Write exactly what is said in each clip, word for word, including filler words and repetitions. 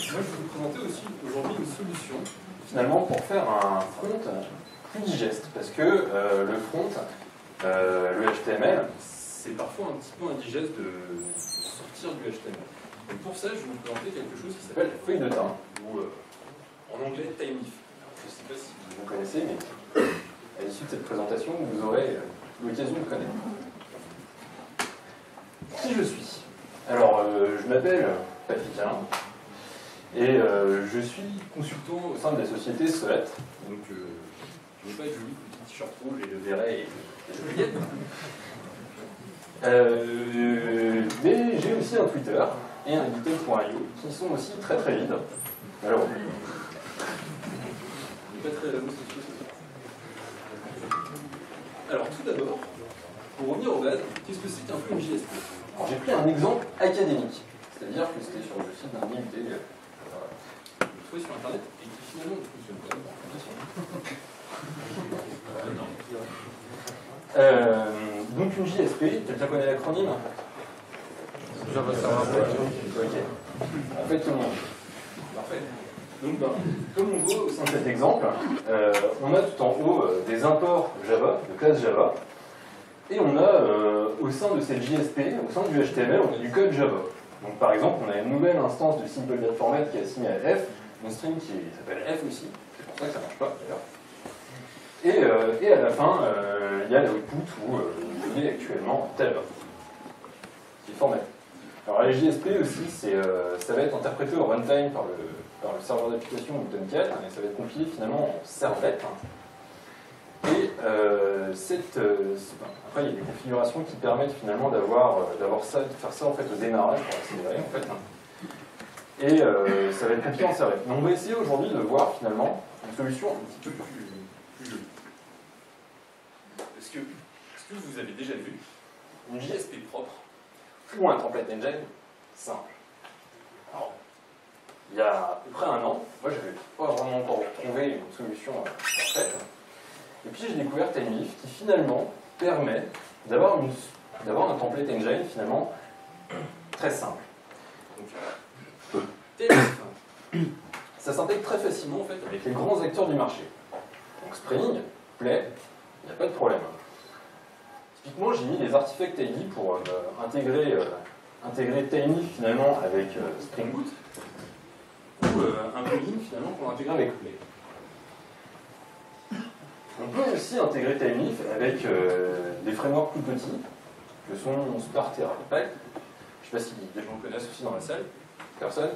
je vais vous présenter aussi aujourd'hui une solution, finalement, pour faire un front plus digeste. Parce que euh, le front, euh, le H T M L, c'est parfois un petit peu indigeste de sortir du H T M L. Donc pour ça, je vais vous présenter quelque chose qui s'appelle la feuille de teint, ou euh, en anglais TinyIf. Je ne sais pas si vous connaissez, mais à l'issue de cette présentation, vous aurez l'occasion de connaître. Qui je suis? Alors, euh, je m'appelle Patrick Alain, et euh, je suis consultant au sein de la société Solat. Donc, euh, je n'ai pas de joli petit t-shirt rouge et de béret et de Juliette. Euh, mais j'ai aussi un Twitter et un Github point i o qui sont aussi très très vides. Alors, pas très réseaux sociaux. Alors, tout d'abord, pour revenir aux bases, qu'est-ce que c'est qu'un peu une J S P? Alors, j'ai pris un exemple académique, c'est-à-dire que c'était sur le site d'un I M T, euh, trouvé sur Internet, et qui finalement ne fonctionne pas. Euh, donc, une J S P, quelqu'un connaît l'acronyme? Java Server. Ok. En fait, tout le monde. Parfait. Donc, ben, comme on voit au sein de cet exemple, euh, on a tout en haut euh, des imports Java, de classe Java, et on a euh, au sein de cette J S P, au sein du H T M L, on a du code Java. Donc par exemple, on a une nouvelle instance de simple data format qui est assignée à f, une string qui s'appelle f aussi, c'est pour ça que ça ne marche pas d'ailleurs. Et, euh, et à la fin, euh, il y a l'output où euh, vous donnez actuellement tab, qui est formaté. Alors la J S P aussi, c'est, euh, ça va être interprété au runtime par le, par le serveur d'application ou Tomcat, et ça va être compilé finalement en servlette. Et euh, cette, euh, après, il y a des configurations qui permettent finalement d'avoir, euh, d'avoir ça, de faire ça en fait au démarrage pour accélérer en fait. Et euh, ça va être compilé en servlette. Donc on va essayer aujourd'hui de voir finalement une solution un petit peu plus, plus jolie. Est-ce que, est-ce que vous avez déjà vu une J S P propre ou un template engine simple? Alors, il y a à peu près un an, moi j'avais pas vraiment encore trouvé une solution euh, parfaite. Et puis j'ai découvert TinyIf qui finalement permet d'avoir, une, d'avoir un template engine finalement très simple. Donc, TinyIf, ça s'intègre très facilement en fait avec les grands acteurs du marché. Donc Spring, Play, il n'y a pas de problème. Typiquement, j'ai mis des artefacts Tiny pour euh, intégrer, euh, intégrer TinyIf finalement avec euh, Spring Boot, ou euh, un plugin finalement pour l'intégrer avec Play. On peut aussi intégrer TinyIf avec euh, des frameworks plus petits, que sont Spark et Rackpack. Je ne sais pas si des gens le connaissent aussi dans la salle. Personne?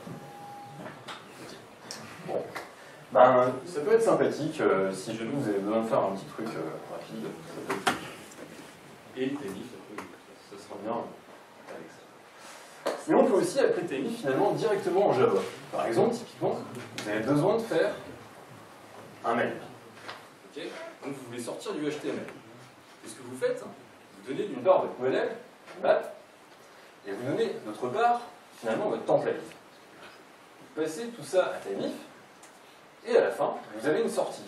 Bon. Ben, ça peut être sympathique euh, si jamais vous avez besoin de faire un petit truc euh, rapide. Ça peut être... Et TinyIf, ça, ça sera bien avec ça. Mais on peut aussi appeler TinyIf finalement directement en Java. Par exemple, typiquement, vous avez besoin de faire un mail. Okay. Donc vous voulez sortir du H T M L. Qu'est-ce que vous faites? Vous donnez d'une part votre modèle, map, et vous donnez d'autre part finalement votre template. Vous passez tout ça à TinyIf, et à la fin, vous avez une sortie.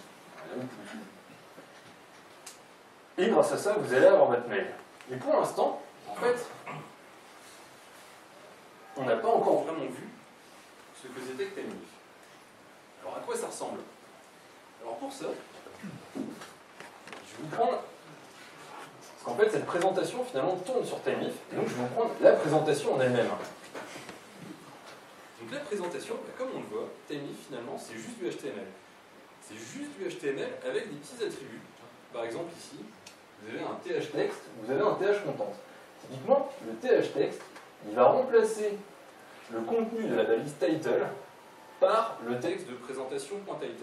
Et grâce à ça, vous allez avoir votre mail. Et pour l'instant, en fait, on n'a pas encore vraiment vu ce que c'était que TinyIf. Alors à quoi ça ressemble? Alors pour ça, je vais vous prendre... Parce qu'en fait, cette présentation, finalement, tourne sur TinyIf, et donc je vais vous prendre la présentation en elle-même. Donc la présentation, comme on le voit, TinyIf, finalement, c'est juste du H T M L. C'est juste du H T M L avec des petits attributs. Par exemple, ici, vous avez un thText, vous avez un thcontent. Typiquement, le thText, il va remplacer le contenu de la balise title par le texte de présentation.title.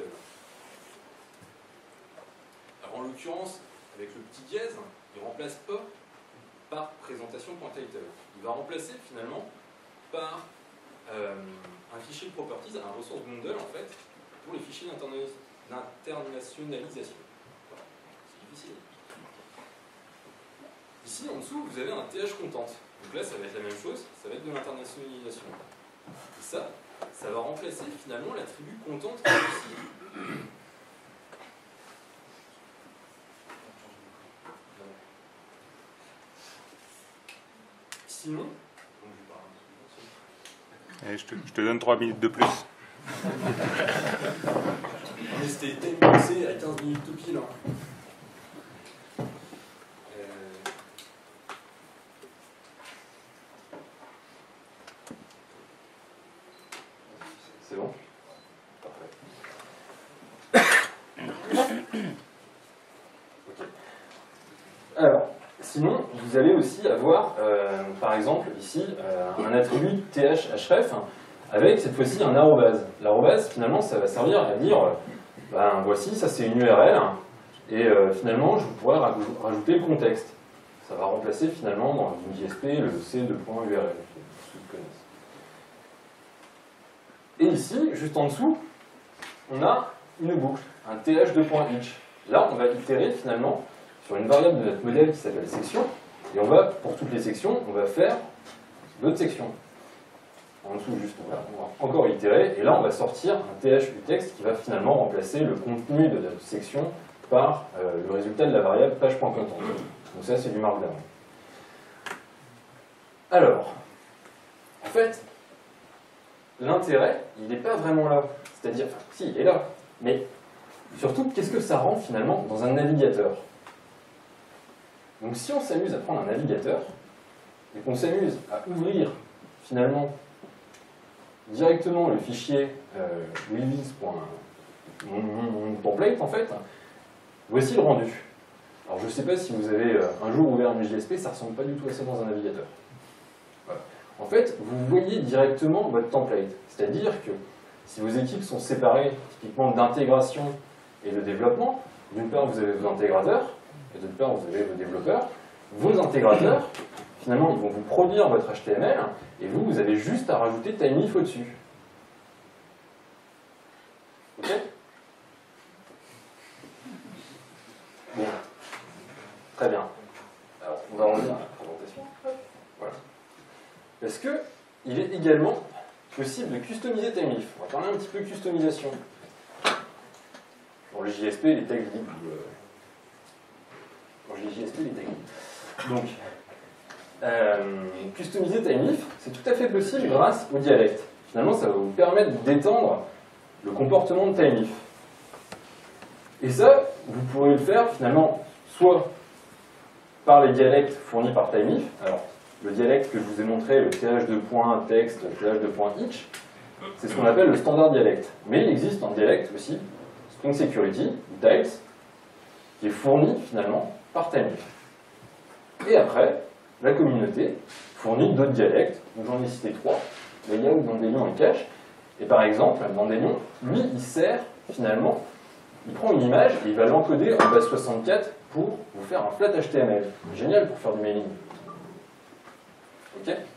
Alors en l'occurrence, avec le petit dièse, il ne remplace pas par présentation.title. Il va remplacer finalement par euh, un fichier de properties, un resource bundle en fait, pour les fichiers d'internationalisation. Voilà. C'est difficile. Ici en dessous, vous avez un thcontent. Donc là, ça va être la même chose, ça va être de l'internationalisation. Et ça, ça va remplacer finalement l'attribut content qui est ici. Sinon, Et je, te, je te donne trois minutes de plus. Mais c'était timeboxé à quinze minutes tout pile. Hein. C'est bon? Parfait. Okay. Alors, sinon, vous allez aussi avoir, euh, par exemple, ici, euh, un attribut th href avec cette fois-ci un arrobase. L'arrobase, finalement, ça va servir à dire, euh, ben, voici, ça c'est une U R L, et euh, finalement, je pourrais rajouter le contexte. Ça va remplacer finalement dans une J S P le c deux point U R L. Et ici, juste en dessous, on a une boucle, un th deux point each. Là, on va itérer finalement sur une variable de notre modèle qui s'appelle section, et on va, pour toutes les sections, on va faire d'autres sections. En dessous, juste, on va, on va encore itérer, et là, on va sortir un th utexte qui va finalement remplacer le contenu de notre section par euh, le résultat de la variable page.content. Donc ça, c'est du markdown. Alors, en fait, l'intérêt, il n'est pas vraiment là. C'est-à-dire, enfin, si, il est là. Mais surtout, qu'est-ce que ça rend finalement dans un navigateur? Donc si on s'amuse à prendre un navigateur, et qu'on s'amuse à ouvrir finalement directement le fichier euh, willis. Mon, mon, mon template, en fait, voici le rendu. Alors je ne sais pas si vous avez euh, un jour ouvert une J S P, ça ne ressemble pas du tout à ça dans un navigateur. Voilà. En fait, vous voyez directement votre template. C'est-à-dire que si vos équipes sont séparées typiquement d'intégration et de développement, d'une part vous avez vos intégrateurs, et d'autre part vous avez vos développeurs. Vos intégrateurs, finalement, ils vont vous produire votre H T M L, et vous, vous avez juste à rajouter timif au-dessus. Ok? Bon. Très bien. Alors, on va revenir à la présentation. Voilà. Parce que il est également possible de customiser timif. On va parler un petit peu de customisation. Dans le J S P, les tags libres. Dans le J S P, les tags libres. Donc, euh, customiser timif, c'est tout à fait possible grâce au dialecte. Finalement, ça va vous permettre d'étendre le comportement de timif. Et ça, vous pourrez le faire finalement soit par les dialectes fournis par timif. Alors, le dialecte que je vous ai montré, le th deux point text, th deux point each, c'est ce qu'on appelle le standard dialecte. Mais il existe un dialecte aussi, String Security, ou Tiles, qui est fourni finalement par timif. Et après, la communauté fournit d'autres dialectes, donc j'en ai cité trois, Layout, Dandelion et Cache. Et par exemple, Dandelion, lui, il sert finalement, il prend une image et il va l'encoder en base soixante-quatre pour vous faire un flat H T M L. Génial pour faire du mailing. Ok?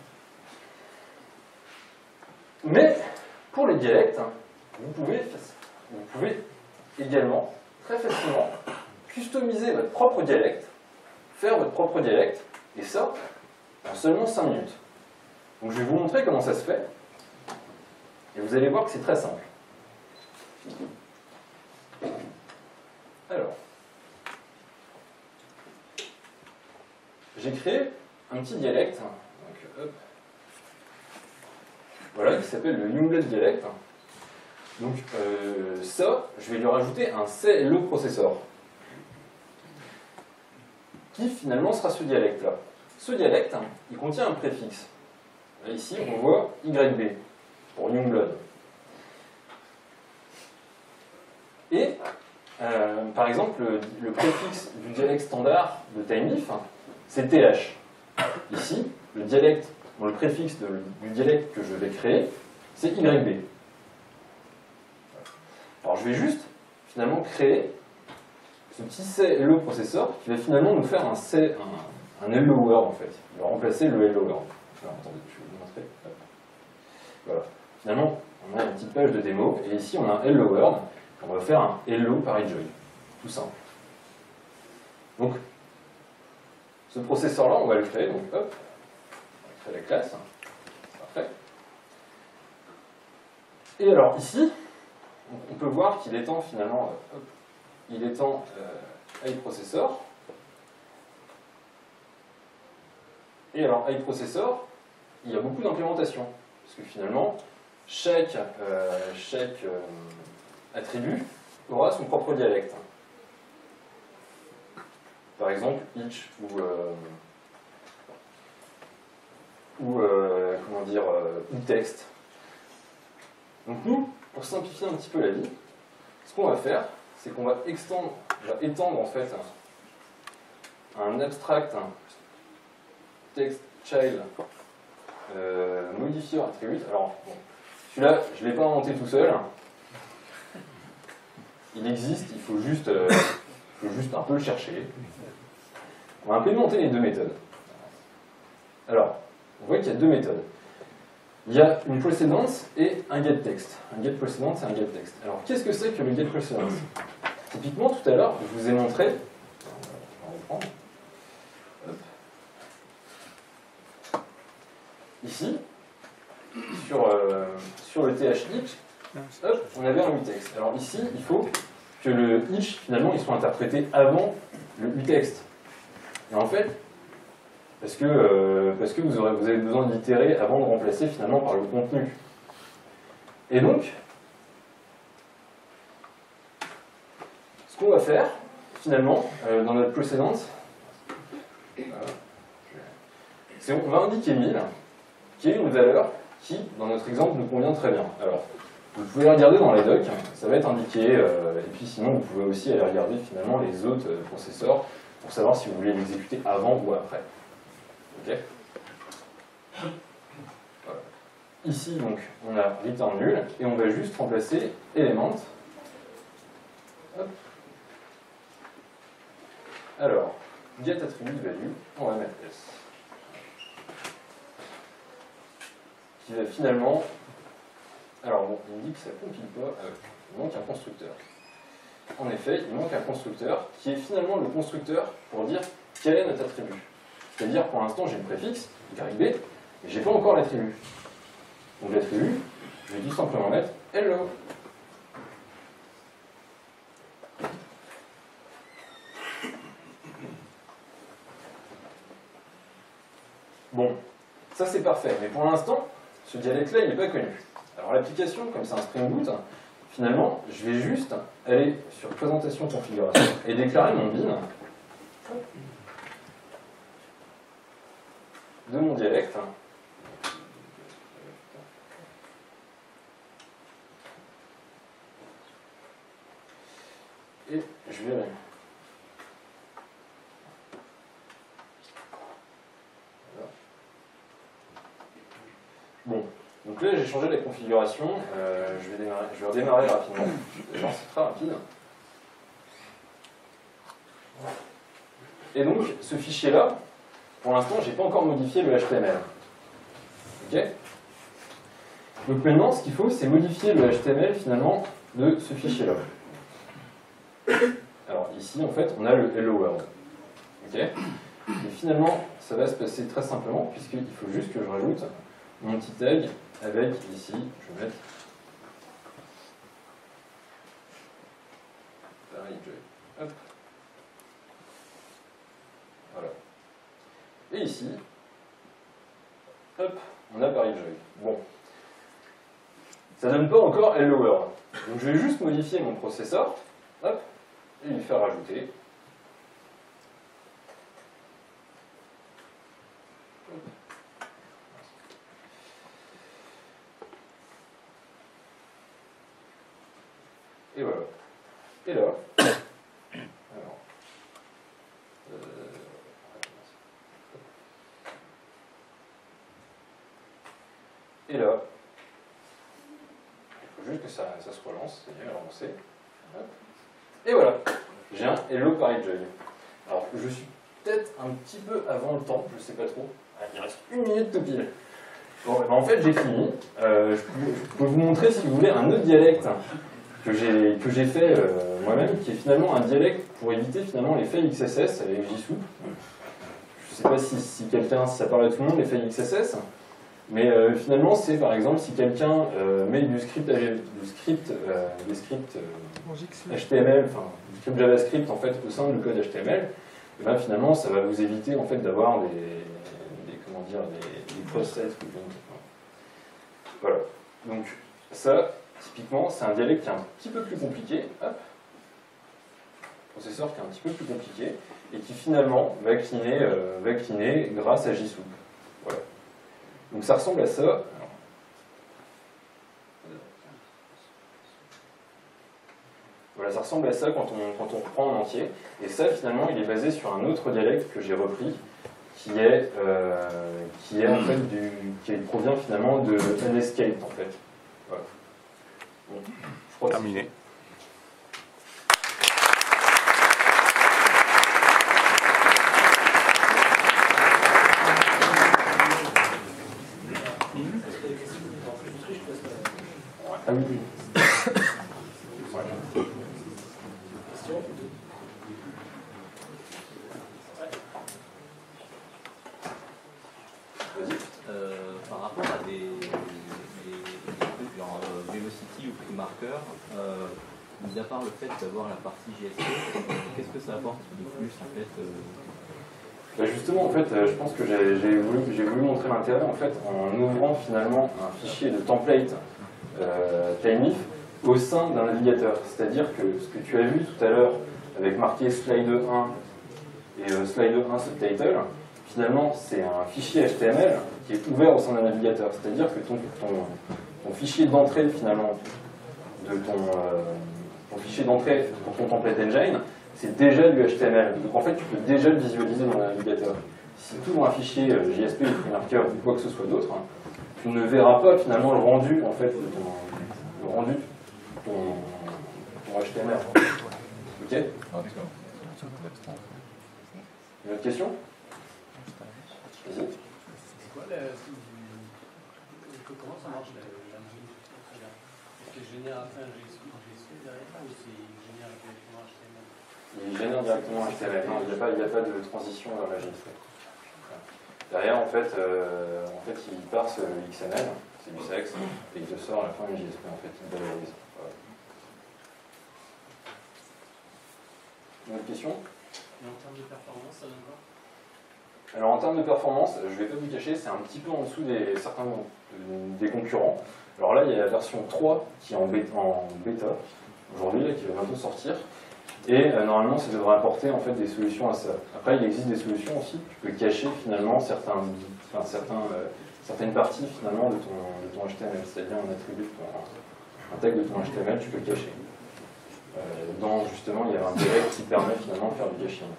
Mais pour les dialectes, vous pouvez, vous pouvez également très facilement customiser votre propre dialecte, faire votre propre dialecte, et ça en seulement cinq minutes. Donc je vais vous montrer comment ça se fait, et vous allez voir que c'est très simple. Alors, j'ai créé un petit dialecte, donc, hop, voilà, qui s'appelle le Youngblood dialecte. Donc euh, ça, je vais lui rajouter un C L O processor, qui finalement sera ce dialecte-là. Ce dialecte, il contient un préfixe. Là, ici, on voit Y B pour Youngblood. Et euh, par exemple, le, le préfixe du dialecte standard de timif, c'est T H. Ici, le dialecte, bon, le préfixe de, du dialecte que je vais créer, c'est Y B. Alors je vais juste finalement créer ce petit C L O processor qui va finalement nous faire un, C, un, un Hello World en fait. Il va remplacer le Hello World. Alors attendez, je vais vous montrer. Voilà. Finalement, on a une petite page de démo et ici on a un Hello World. On va faire un Hello ParisJoy. Tout simple. Donc, ce processeur-là, on va le créer. Donc, hop, on crée la classe. Parfait. Et alors, ici, on peut voir qu'il étend finalement, hop, il étend euh, iProcessor. Et alors, iProcessor, il y a beaucoup d'implémentations. Parce que finalement, chaque, euh, chaque euh, attribut aura son propre dialecte. Par exemple, each ou, euh, ou euh, comment dire, euh, ou texte. Donc nous, pour simplifier un petit peu la vie, ce qu'on va faire, c'est qu'on va extendre, on va étendre en fait un, un abstract un text child euh, modifier attribute. Alors, bon, celui-là, je ne l'ai pas inventé tout seul. Il existe, il faut juste, euh, il faut juste un peu le chercher. On va implémenter les deux méthodes. Alors, on voit qu'il y a deux méthodes. Il y a une precedence et un getText. Un getPrecedence et un getText. Alors, qu'est-ce que c'est que le getPrecedence? Typiquement, tout à l'heure, je vous ai montré. On va reprendre. Hop. Ici, sur, euh, sur le th each, hop, on avait un uText. Alors ici, il faut que le each, finalement, il soit interprété avant le uText. Et en fait, parce que, euh, parce que vous, aurez, vous avez besoin d'itérer avant de remplacer finalement par le contenu. Et donc, ce qu'on va faire, finalement, euh, dans notre precedence, c'est qu'on va indiquer mille, qui est une valeur qui, dans notre exemple, nous convient très bien. Alors, vous pouvez la regarder dans les docs, ça va être indiqué, euh, et puis sinon, vous pouvez aussi aller regarder finalement les autres euh, processeurs pour savoir si vous voulez l'exécuter avant ou après. Ok. Voilà. Ici, donc, on a return nul, et on va juste remplacer element. Hop. Alors, get attribute value, on va mettre S. Qui va finalement... Alors bon, il me dit que ça ne compile pas, euh, il manque un constructeur. En effet, il manque un constructeur qui est finalement le constructeur pour dire quel est notre attribut. C'est-à-dire, pour l'instant, j'ai le préfixe, Y B, mais je n'ai pas encore l'attribut. Donc l'attribut, je vais tout simplement mettre hello. Bon, ça c'est parfait, mais pour l'instant, ce dialecte-là, il n'est pas connu. Alors l'application, comme c'est un Spring Boot, finalement, je vais juste aller sur présentation configuration et déclarer mon bin de mon dialecte. Et je vais... Bon, donc là j'ai changé la configuration, euh, je, vais démarrer, je vais redémarrer rapidement, genre c'est très rapide. Et donc ce fichier là, pour l'instant j'ai pas encore modifié le H T M L. Ok. Donc maintenant ce qu'il faut c'est modifier le H T M L finalement de ce fichier là. Alors ici en fait on a le Hello World. Ok. Et finalement ça va se passer très simplement puisqu'il faut juste que je rajoute mon petit tag avec, ici, je vais mettre pareil, hop. Voilà. Et ici, hop, on a pareil joy. Bon. Ça donne pas encore hello world. Donc je vais juste modifier mon processeur, hop, et lui faire rajouter. Et voilà. Et là, alors, euh, et là, il faut juste que ça, ça se relance, c'est bien relancé. Et voilà, j'ai un hello pareil joy. Alors, je suis peut-être un petit peu avant le temps, je sais pas trop. Ah, il reste une minute tout pile. Bon, ben en fait, j'ai fini. Euh, je, peux, je peux vous montrer, si vous voulez, un autre dialecte que j'ai que j'ai fait euh, moi-même, qui est finalement un dialecte pour éviter finalement les fails X S S avec Jisoo. Je ne sais pas si, si quelqu'un, si ça parle à tout le monde, les fails X S S, mais euh, finalement c'est par exemple si quelqu'un euh, met du script, du script euh, des scripts euh, H T M L, enfin du script JavaScript en fait au sein du code H T M L, et ben, finalement ça va vous éviter en fait d'avoir des, des comment dire des, des cross-sets. Voilà. Donc ça, typiquement, c'est un dialecte qui est un petit peu plus compliqué. Hop. Processeur qui est un petit peu plus compliqué et qui finalement va cliner, euh, va cliner grâce à JSOUP. Voilà. Donc ça ressemble à ça. Voilà, ça ressemble à ça quand on, quand on reprend en entier. Et ça, finalement, il est basé sur un autre dialecte que j'ai repris, qui est, euh, qui est en fait du, qui provient finalement de Unescaped, en fait. Voilà. Bon, je crois que Terminé. Ah oui, oui. Voilà. Euh, par rapport à des, des, des trucs genre euh, Velocity ou FreeMarker, euh, mis à part le fait d'avoir la partie J S P, euh, qu'est-ce que ça apporte de plus en fait euh... Bah justement, en fait, euh, je pense que j'ai j'ai voulu, j'ai voulu montrer l'intérêt en fait en ouvrant finalement un fichier de template euh, TimeIf au sein d'un navigateur. C'est-à-dire que ce que tu as vu tout à l'heure avec marqué slide un et euh, slide un subtitle, finalement c'est un fichier H T M L qui est ouvert au sein d'un navigateur. C'est-à-dire que ton, ton, ton fichier d'entrée finalement de ton, euh, ton fichier d'entrée pour ton template engine, c'est déjà du H T M L. Donc en fait, tu peux déjà le visualiser dans le navigateur. Si tu ouvres un fichier euh, J S P, FreeMarker ou quoi que ce soit d'autre, hein, tu ne verras pas finalement le rendu en fait de ton, le rendu de ton, ton H T M L. Ok? Une autre question? Vas-y. C'est quoi la... Comment ça marche la logique? Est-ce que je génère un J S P derrière ou c'est génère directement H T M L? Il génère directement H T M L. Non, il n'y a pas, il n'y a pas de transition dans la J S P. Derrière, en fait, euh, en fait, il parse X M L, c'est du sexe, et il te sort à la fin une J S P. En fait, il valorise. Voilà. Une autre question? Et en termes de performance, ça donne quoi? Alors en termes de performance, je ne vais pas vous cacher, c'est un petit peu en dessous des, certains, des concurrents. Alors là, il y a la version trois qui est en bêta, en bêta aujourd'hui, qui va bientôt sortir. Et euh, normalement, ça devrait apporter en fait des solutions à ça. Après, il existe des solutions aussi. Tu peux cacher finalement certains, enfin, certains, euh, certaines parties finalement de ton, de ton H T M L, c'est-à-dire un attribut, de ton, un tag de ton H T M L, tu peux le cacher. Euh, dans justement, il y a un direct qui permet finalement de faire du caching.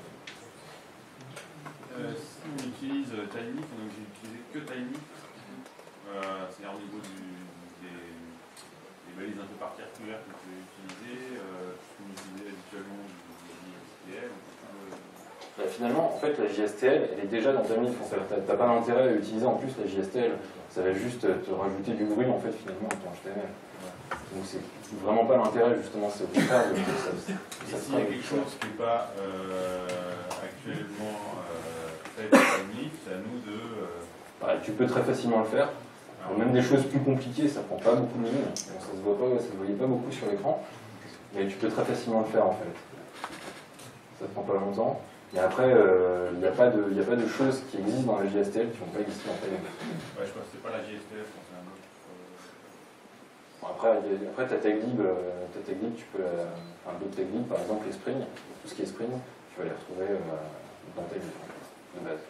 Euh, si on utilise TimeIf, donc j'ai utilisé que TimeIf, euh, c'est-à-dire au niveau du, des, des balises un peu particulières que je vais utiliser, euh, je peux utiliser habituellement du J S T L. Bah, finalement, en fait, la J S T L, elle est déjà dans TimeIf. Tu n'as pas d'intérêt à utiliser en plus la J S T L. Ça va juste te rajouter du bruit en fait finalement à ton H T M L. Donc c'est vraiment pas l'intérêt justement, c'est au contraire de ça. Et s'il y a quelque chose qui n'est pas euh, actuellement euh, fait par TimeIf, c'est à nous de. Euh... Bah, tu peux très facilement le faire. Alors, même des choses plus compliquées, ça prend pas beaucoup de minutes. Bon, ça se voit pas, ça se voyait pas beaucoup sur l'écran, mais tu peux très facilement le faire en fait. Ça prend pas longtemps. Mais après, il euh, n'y a, a pas de choses qui existent dans la J S T L qui n'ont pas existé en TimeIf. Ouais, je pense que c'est pas la J S T L, c'est un autre. Bon, après, après ta taglib, euh, ta taglib, tu peux, euh, enfin d'autres taglib, par exemple les Spring, tout ce qui est Spring, tu vas les retrouver euh, dans taglib de base.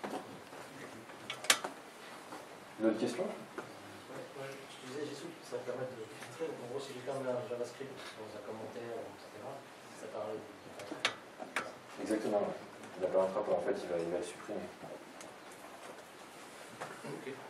D'autres questions? Ouais, ouais, je disais JSOUP, ça permet de filtrer. En gros, si je ferme un JavaScript dans un commentaire, et cetera, ça permet de. Exactement, ouais. Il apparaîtra pas, en fait, il va, il va le supprimer. Ok.